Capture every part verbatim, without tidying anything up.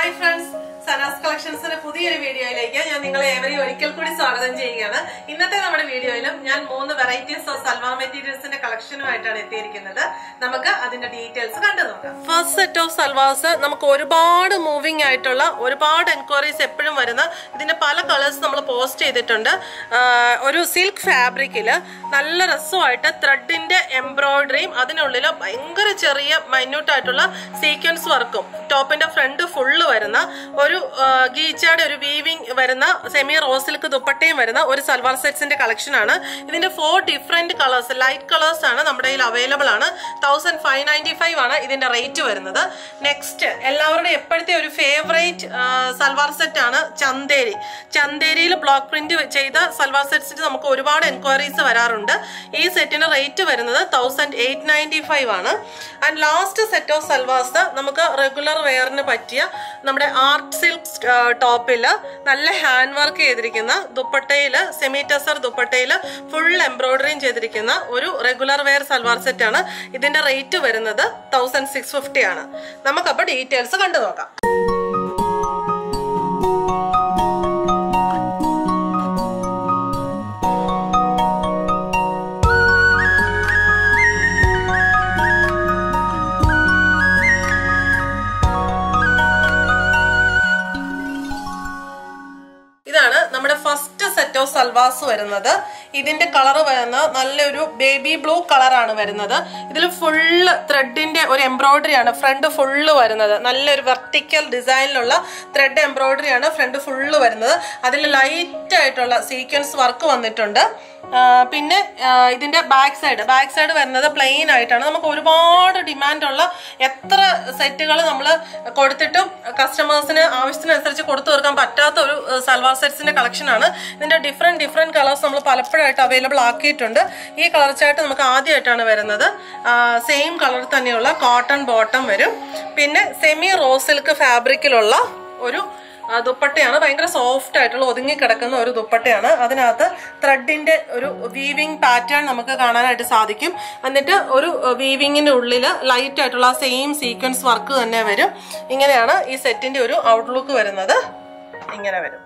Hi friends, Sanas Collections in a Pudi video like every vehicle could start than Jayana. In the time of video, Yan Mon the varieties of salva materials in a collection of Canada. Namaka are the details. First set of salvas, Namakoribad moving itola, or part enquiry separate marina, within a pala colors number post it under or silk fabric killer, Nalla so at a thread in the embroidery, Adinolilla, Ingaricharia, minute itola, sequence work. Top and a front full varana, or Gichad or weaving varana, semi rose silk dupatte varana, or salwar sets in the collection. In the four different colors, light colors are available on fifteen ninety-five is the rate to another. Next, your favorite uh, salwar set is Chanderi. Chanderi block print cheyda salwar sets is a enquiries. This set in a rate to eighteen ninety-five. And last set of salwars is regular wear art silk uh, top nalla handwork cheydirikkunna dupattayil semi tussar dupattayil full embroidery cheydirikkunna oru regular wear salwar set aanu idinte rate varunathu sixteen fifty aanu namakku appo details kandu nokam. First set of salvas varunathu idinte color varuna nalloru baby blue color aanu varunathu idil full thread inde or embroidery aanu front full varunathu nalloru vertical design ulla thread embroidery aanu front full varunathu adil light aayittulla sequence work vannittunde pinne idinte back side back side varunathu plain aayittaanu namukku orupaadu demand ulla etra settuകൾ നമ്മൾ കൊടുത്തിട്ടും കസ്റ്റമേഴ്സിന് ആവശ്യത്തിന് അനുസരിച്ച് കൊടുത്തു തീർക്കാൻ പറ്റാത്ത ഒരു salwar സെറ്റ്സിന്റെ collection ആണ് ഇതിന്റെ ഡിഫറെന്റ് ഡിഫറെന്റ് കളേഴ്സ് നമ്മൾ പലപ്പോഴായിട്ട് അവൈലബിൾ ആക്കിയിട്ടുണ്ട് ഈ കളർ ചാർട്ട് നമുക്ക് ആദ്യമായിട്ടാണ് വരുന്നത് സെയിം കളർ തന്നെയുള്ള കോട്ടൺ ബോട്ടം വരും പിന്നെ സെമി റോസ് സിൽക്ക് ഫാബ്രിക്കിലുള്ള ഒരു ദുപ്പട്ടയാണ് ഭയങ്കര സോഫ്റ്റ് ആയിട്ടുള്ള ഒതുങ്ങി കിടക്കുന്ന ഒരു ദുപ്പട്ടയാണ് അതിനകത്ത് ത്രെഡിന്റെ ഒരു വീവിംഗ് പാറ്റേൺ നമുക്ക് കാണാനായിട്ട് സാധിക്കും എന്നിട്ട് ഒരു വീവിങ്ങിന്റെ ഉള്ളിൽ ലൈറ്റ് ആയിട്ടുള്ള സെയിം സീക്വൻസ് വർക്ക് തന്നെ വരും ഇങ്ങനെയാണ് ഈ സെറ്റിന്റെ ഒരു ഔട്ട്ലുക്ക് വരുന്നത് ഇങ്ങനെ വരും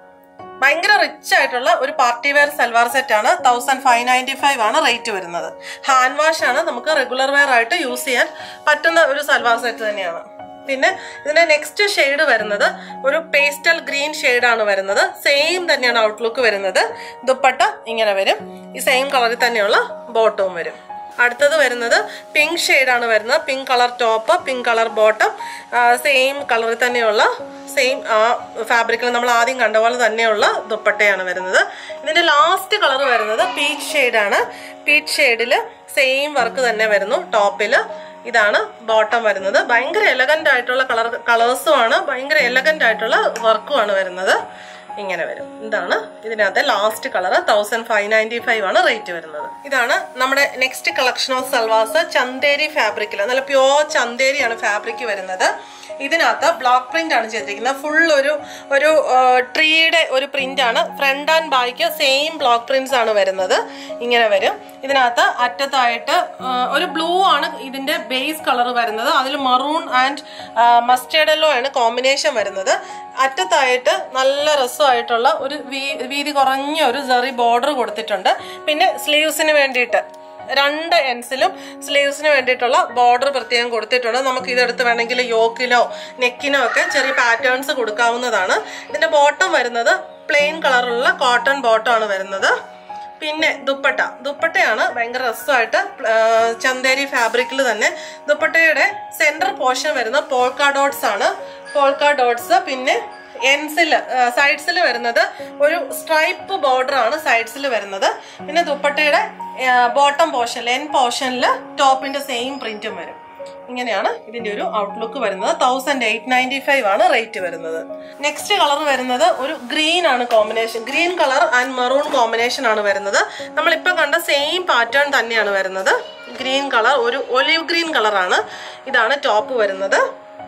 ഭയങ്കര റിച്ച് ആയിട്ടുള്ള ഒരു പാർട്ടി വെയർ സൽവാർ സെറ്റ് ആണ് fifteen ninety-five ആണ് റേറ്റ് വരുന്നത് ഹാൻഡ് വാഷ് ആണ് നമുക്ക് റെഗുലർ വെയർ ആയിട്ട് യൂസ് ചെയ്യാൻ പറ്റുന്ന ഒരു സൽവാർ സെറ്റ് തന്നെയാണ് പിന്നെ ഇതിന്റെ നെക്സ്റ്റ് ഷെയ്ഡ് വരുന്നത് ഒരു പേസ്റ്റൽ ഗ്രീൻ ഷെയ്ഡ് ആണ് വരുന്നത് സെയിം തന്നെയാണ് ഔട്ട്ലുക്ക് വരുന്നത് ദുപ്പട്ട ഇങ്ങനെ വരും ഈ സെയിം കളറിൽ തന്നെയുള്ള ബോട്ടവും വരും അടുത്തത് വരുന്നത് പിങ്ക് ഷെയ്ഡ് ആണ് വരുന്നത് pink colour top pink colour bottom same കളറിൽ തന്നെയുള്ള സെയിം ഫാബ്രിക്കിൽ നമ്മൾ ആദ്യം കണ്ട പോലെ തന്നെയുള്ള ദുപ്പട്ടയാണ് വരുന്നത് ഇതിന്റെ ലാസ്റ്റ് കളർ വരുന്നത് പീച്ച് ഷെയ്ഡ് ആണ് പീച്ച് ഷെയ്ഡിൽ സെയിം വർക്ക് തന്നെ വരുന്നു ടോപ്പിൽ ഇതാണ് ബോട്ടം വരുന്നത് ഭയങ്കര എലഗന്റ് ആയിട്ടുള്ള കളർ കളേഴ്സും ആണ് ഭയങ്കര എലഗന്റ് ആയിട്ടുള്ള വർക്കും ആണ് വരുന്നത് ഇങ്ങനെ വരും ഇതാണ് ഇതിനകത്തെ ലാസ്റ്റ് കളർ fifteen ninety-five ആണ് റേറ്റ് വരുന്നത് ഇതാണ് നമ്മുടെ next collection of salwars Chanderi ഫാബ്രിക്കിൽ നല്ല പ്യോർ ചന്ദേരിയാണ് ഫാബ്രിക് വരുന്നത് ഇതിനകത്ത് ബ്ലോക്ക് പ്രിന്റ് ആണ് ചെയ്തിരിക്കുന്നത് ഫുൾ ഒരു ഒരു ട്രീയുടെ ഒരു പ്രിന്റ് ആണ് front and back same block prints ആണ് വരുന്നത് ഇങ്ങനെ വരും ഇതിനകത്ത് അറ്റത്തായിട്ട് ഒരു ബ്ലൂ ആണ് ഇതിന്റെ ബേസ് കളർ വരുന്നത് അതിൽ മറൂൺ ആൻഡ് മസ്റ്റേർഡ് യെല്ലോ ആണ് കോമ്പിനേഷൻ വരുന്നത് അറ്റത്തായിട്ട് നല്ല രസമായിട്ടുള്ള ഒരു വീതി കുറഞ്ഞ ഒരു സെറി ബോർഡർ കൊടുത്തിട്ടുണ്ട് പിന്നെ സ്ലീവ്സിന് വേണ്ടിയിട്ട് രണ്ട് എൻഡ്സിലും സ്ലീവ്സിന് വേണ്ടിയിട്ടുള്ള ബോർഡർ പ്രത്യേകം കൊടുത്തിട്ടുണ്ട് നമുക്ക് ഇതെടുത്ത് വേണമെങ്കിൽ യോക്കിലോ നെക്കിനോ ഒക്കെ ചെറിയ പാറ്റേൺസ് കൊടുക്കാവുന്നതാണ് ഇതിന്റെ ബോട്ടം വരുന്നത് പ്ലെയിൻ കളറുള്ള കോട്ടൺ ബോട്ടം ആണ് വരുന്നത് പിന്നെ ദുപ്പട്ട ദുപ്പട്ടയാണ് ഭയങ്കര രസമായിട്ട് ചന്ദേരി ഫാബ്രിക്കിൽ തന്നെ ദുപ്പട്ടയുടെ സെന്റർ പോർഷൻ വരുന്ന പോൾക്ക ഡോട്ട്സ് ആണ് പോൾക്ക ഡോട്ട്സ് പിന്നെ എൻസിൽ സൈഡ്സിൽ വരുന്നത് ഒരു സ്ട്രൈപ്പ് ബോർഡർ ആണ് സൈഡ്സിൽ വരുന്നത് പിന്നെ ദുപ്പട്ടയുടെ ബോട്ടം പോർഷൻ എൻ പോർഷനിൽ ടോപ്പിന്റെ സെയിം പ്രിന്റും വരും ഇങ്ങനെയാണ് ഇതിന്റെ ഒരു ഔട്ട്ലുക്ക് വരുന്നത് eighteen ninety-five ആണ് റേറ്റ് വരുന്നത് നെക്സ്റ്റ് കളർ വരുന്നത് ഒരു ഗ്രീൻ ആണ് combination green colour and maroon combination ആണ് വരുന്നത് നമ്മളിപ്പോ കണ്ട സെയിം പാറ്റേൺ തന്നെയാണ് വരുന്നത് ഗ്രീൻ കളർ ഒരു ഒലിവ് ഗ്രീൻ കളറാണ് ഇതാണ് ടോപ്പ് വരുന്നത്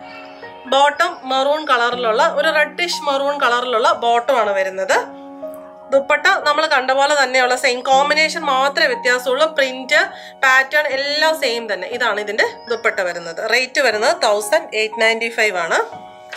ബോട്ടം മെറൂൺ കളറിലുള്ള ഒരു റെഡിഷ് മെറൂൺ കളറിലുള്ള ബോട്ടം ആണ് വരുന്നത് ദുപ്പട്ട നമ്മൾ കണ്ട പോലെ തന്നെയുള്ള സെയിം കോമ്പിനേഷൻ മാത്രമേ വ്യത്യാസമുള്ളൂ പ്രിന്റ് പാറ്റേൺ എല്ലാം സെയിം തന്നെ ഇതാണ് ഇതിന്റെ ദുപ്പട്ട വരുന്നത് റേറ്റ് വരുന്നത് eighteen ninety-five ആണ്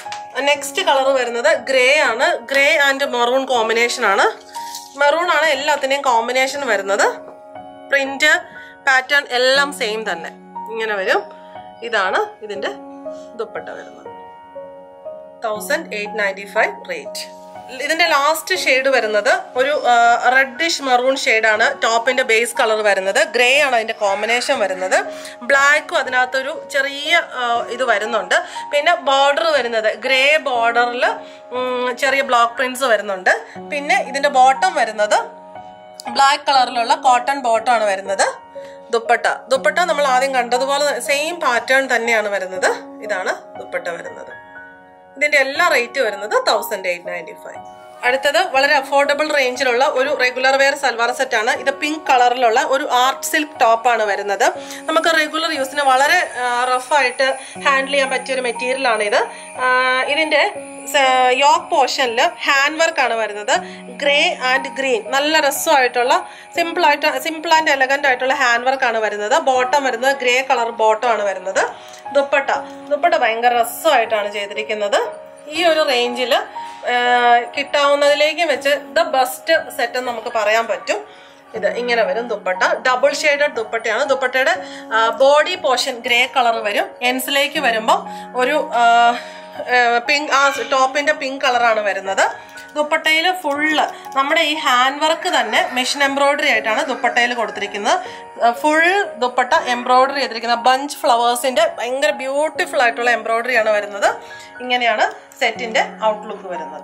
നെക്സ്റ്റ് കളർ വരുന്നത് ഗ്രേ ആണ്. ഗ്രേ ആൻഡ് മെറൂൺ കോമ്പിനേഷൻ ആണ്. മെറൂൺ ആണ് എല്ലാത്തിന്റെയും കോമ്പിനേഷൻ വരുന്നത്. പ്രിന്റ് പാറ്റേൺ എല്ലാം സെയിം തന്നെ ഇങ്ങനെ വരും. ഇതാണ് ഇതിന്റെ ദുപ്പട്ട വരുന്നത്. Thousand eight ninety five rate. ഇതിന്റെ ലാസ്റ്റ് ഷെയ്ഡ് വരുന്നത് ഒരു റെഡിഷ് മെറൂൺ ഷെയ്ഡാണ് ടോപ്പിന്റെ ബേസ് കളർ വരുന്നത്. ഗ്രേ ആണ് അതിന്റെ കോമ്പിനേഷൻ വരുന്നത്. ബ്ലാക്കും അതിനകത്തൊരു ചെറിയ ഇത് വരുന്നുണ്ട്. പിന്നെ ബോർഡർ വരുന്നത് ഗ്രേ ബോർഡറിൽ ചെറിയ ബ്ലോക്ക് പ്രിന്റ്സ് വരുന്നുണ്ട്. പിന്നെ ഇതിന്റെ ബോട്ടം വരുന്നത് ബ്ലാക്ക് കളറിലുള്ള കോട്ടൺ ബോട്ടം ആണ് വരുന്നത്. ദുപ്പട്ട ദുപ്പട്ട നമ്മൾ ആദ്യം കണ്ടതുപോലെ സെയിം പാറ്റേൺ തന്നെയാണ് വരുന്നത്. ഇതാണ് ദുപ്പട്ട വരുന്നത്. ഇതിന്റെ എല്ലാ റേറ്റ് വരുന്നത് തൗസൻഡ് എയ്റ്റ് നയൻറ്റി ഫൈവ്. അടുത്തത് വളരെ അഫോർഡബിൾ റേഞ്ചിലുള്ള ഒരു റെഗുലർ വെയർ സൽവാർ സെറ്റ് ആണ്. ഇത് പിങ്ക് കളറിലുള്ള ഒരു ആർട്ട് സിൽക്ക് ടോപ്പാണ് വരുന്നത്. നമുക്ക് റെഗുലർ യൂസിന് വളരെ റഫായിട്ട് ഹാൻഡിൽ ചെയ്യാൻ പറ്റിയ ഒരു മെറ്റീരിയൽ ആണ് ഇത്. ഇതിന്റെ യോക്ക് പോർഷനിൽ ഹാൻഡ് വർക്ക് ആണ് വരുന്നത്. ഗ്രേ ആൻഡ് ഗ്രീൻ നല്ല രസമായിട്ടുള്ള സിമ്പിൾ ആയിട്ട് സിമ്പിൾ ആൻഡ് എലഗന്റ് ആയിട്ടുള്ള ഹാൻഡ് വർക്ക് ആണ് വരുന്നത്. ബോട്ടം വരുന്നത് ഗ്രേ കളർ ബോട്ടം ആണ് വരുന്നത്. ദുപ്പട്ട ദുപ്പട്ട ഭയങ്കര രസമായിട്ടാണ് ചെയ്തിരിക്കുന്നത്. ഈ ഒരു റേഞ്ചിൽ കിട്ടാവുന്നതിലേക്ക് വെച്ച് ദ ബെസ്റ്റ് സെറ്റ് എന്ന് നമുക്ക് പറയാൻ പറ്റും. ഇത് ഇങ്ങനെ വരും ദുപ്പട്ട. ഡബിൾ ഷെയ്ഡഡ് ദുപ്പട്ടയാണ്. ദുപ്പട്ടയുടെ ബോഡി പോർഷൻ ഗ്രേ കളർ വരും. എൻസിലേക്ക് വരുമ്പോൾ ഒരു പിങ്ക് ആ ടോപ്പിന്റെ പിങ്ക് കളറാണ് വരുന്നത്. ദുപ്പട്ടയിൽ ഫുള്ള് നമ്മുടെ ഈ ഹാൻഡ് വർക്ക് തന്നെ മെഷീൻ എംബ്രോയിഡറി ആയിട്ടാണ് ദുപ്പട്ടയിൽ കൊടുത്തിരിക്കുന്നത്. ഫുൾ ദുപ്പട്ട എംബ്രോയിഡറി ചെയ്തിരിക്കുന്ന ബഞ്ച് ഫ്ലവേഴ്സിന്റെ ഭയങ്കര ബ്യൂട്ടിഫുൾ ആയിട്ടുള്ള എംബ്രോയിഡറി ആണ് വരുന്നത്. ഇങ്ങനെയാണ് സെറ്റിന്റെ ഔട്ട്ലുക്ക് വരുന്നത്.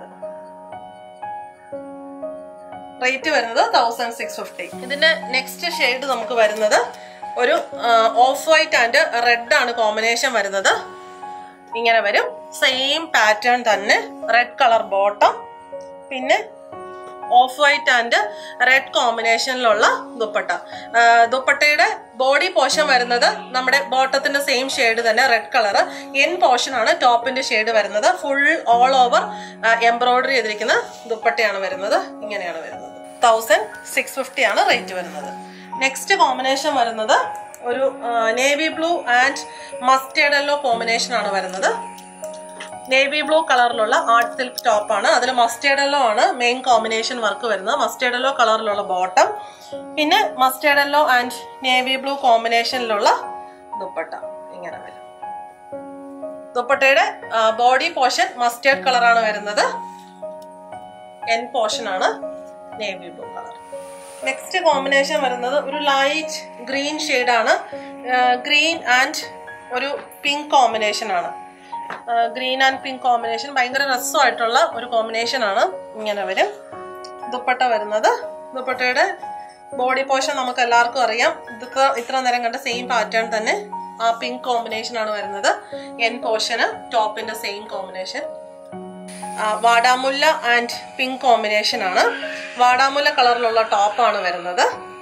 റേറ്റ് വരുന്നത് തൗസൻഡ് സിക്സ് ഫിഫ്റ്റി. ഇതിന്റെ നെക്സ്റ്റ് ഷെയ്ഡ് നമുക്ക് വരുന്നത് ഒരു ഓഫ് വൈറ്റ് ആൻഡ് റെഡ് ആണ് കോമ്പിനേഷൻ വരുന്നത്. ഇങ്ങനെ വരും. സെയിം പാറ്റേൺ തന്നെ. റെഡ് കളർ ബോട്ടം, പിന്നെ ഓഫ് വൈറ്റ് ആൻഡ് റെഡ് കോമ്പിനേഷനിലുള്ള ദുപ്പട്ട. ദുപ്പട്ടയുടെ ബോഡി പോർഷൻ വരുന്നത് നമ്മുടെ ബോട്ടത്തിന്റെ സെയിം ഷെയ്ഡ് തന്നെ റെഡ് കളർ. എൻ പോർഷൻ ആണ് ടോപ്പിന്റെ ഷെയ്ഡ് വരുന്നത്. ഫുൾ ഓൾ ഓവർ എംബ്രോയിഡറി ചെയ്തിരിക്കുന്ന ദുപ്പട്ടയാണ് വരുന്നത്. ഇങ്ങനെയാണ് വരുന്നത്. തൗസൻഡ് സിക്സ് ഫിഫ്റ്റി ആണ് റേറ്റ് വരുന്നത്. നെക്സ്റ്റ് കോമ്പിനേഷൻ വരുന്നത് ഒരു navy blue and mustard yellow combination ആണ് വരുന്നത്. നേവി ബ്ലൂ കളറിലുള്ള ആർട്ട് സിൽക്ക് ടോപ്പാണ്. അതിൽ മസ്റ്റേർഡ് യെല്ലോ ആണ് മെയിൻ കോമ്പിനേഷൻ വർക്ക് വരുന്നത്. മസ്റ്റേർഡ് യെല്ലോ കളറിലുള്ള ബോട്ടം, പിന്നെ mustard yellow and navy blue കോമ്പിനേഷനിലുള്ള ദുപ്പട്ട ഇങ്ങനെ വരും. ദുപ്പട്ടയുടെ ബോഡി പോർഷൻ മസ്റ്റേർഡ് കളറാണ് വരുന്നത്. എൻ പോർഷൻ ആണ് navy blue colour. Next combination വരുന്നത് ഒരു ലൈറ്റ് ഗ്രീൻ ഷെയ്ഡാണ്. ഗ്രീൻ ആൻഡ് ഒരു പിങ്ക് കോമ്പിനേഷൻ ആണ്. ഗ്രീൻ ആൻഡ് പിങ്ക് കോമ്പിനേഷൻ ഭയങ്കര രസമായിട്ടുള്ള ഒരു കോമ്പിനേഷൻ ആണ്. ഇങ്ങനെ വരും ദുപ്പട്ട വരുന്നത്. ദുപ്പട്ടയുടെ ബോഡി പോർഷൻ നമുക്ക് എല്ലാവർക്കും അറിയാം. ഇതൊക്കെ ഇത്ര നേരം കണ്ട സെയിം പാറ്റേൺ തന്നെ. ആ പിങ്ക് കോമ്പിനേഷൻ ആണ് വരുന്നത്. എൻ പോർഷന് ടോപ്പിന്റെ സെയിം കോമ്പിനേഷൻ. വാടാമുല്ല ആൻഡ് പിങ്ക് കോമ്പിനേഷൻ ആണ്. വാടാമുല്ല കളറിലുള്ള ടോപ്പാണ് വരുന്നത്.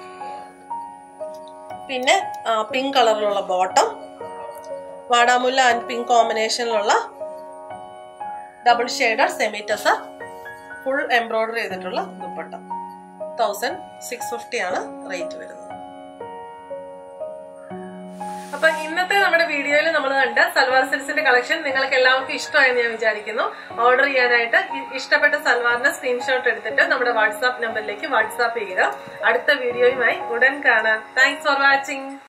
പിന്നെ പിങ്ക് കളറിലുള്ള ബോട്ടം, വാടാമുല്ല ആൻഡ് പിങ്ക് കോമ്പിനേഷനിലുള്ള double shaded semi tussar full embroidery ചെയ്തിട്ടുള്ള ദുപ്പട്ട. തൗസൻഡ് സിക്സ് ഫിഫ്റ്റി ആണ് റേറ്റ് വരുന്നത്. അപ്പൊ ഇന്നത്തെ നമ്മുടെ വീഡിയോയിൽ നമ്മൾ കണ്ട സൽവാർ സെറ്റ്സിന്റെ കളക്ഷൻ നിങ്ങൾക്ക് എല്ലാവർക്കും ഇഷ്ടമായെന്ന് ഞാൻ വിചാരിക്കുന്നു. ഓർഡർ ചെയ്യാനായിട്ട് ഇഷ്ടപ്പെട്ട സൽവാറിന്റെ സ്ക്രീൻഷോട്ട് എടുത്തിട്ട് നമ്മുടെ വാട്സാപ്പ് നമ്പറിലേക്ക് വാട്സാപ്പ് ചെയ്യുക. അടുത്ത വീഡിയോയുമായി ഉടൻ കാണാം. Thanks for watching.